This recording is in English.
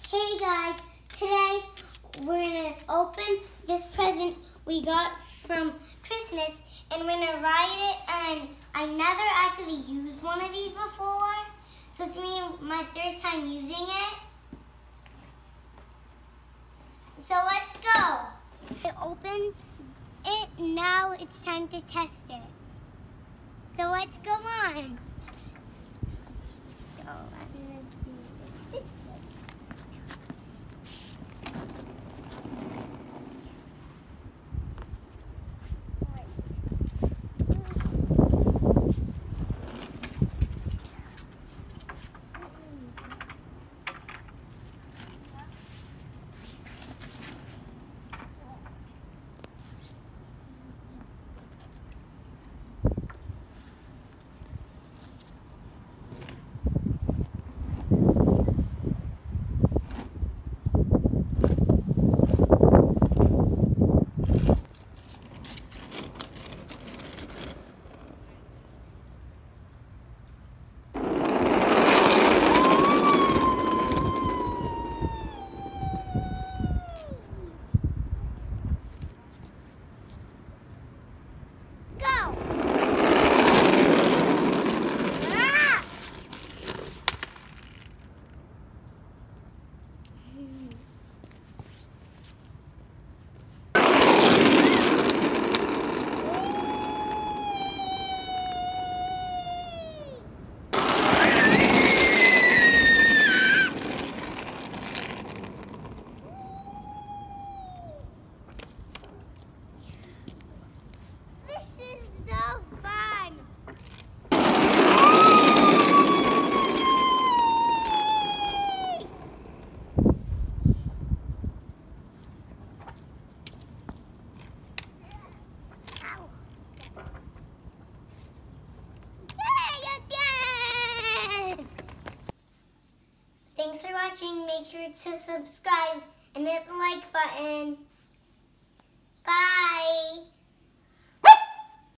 Hey guys, today we're gonna open this present we got from Christmas and we're gonna write it, and I never actually used one of these before, so it's my first time using it. So let's go. I opened it, now it's time to test it. So let's go on. So I'm gonna do this. Thanks for watching. Make sure to subscribe and hit the like button. Bye.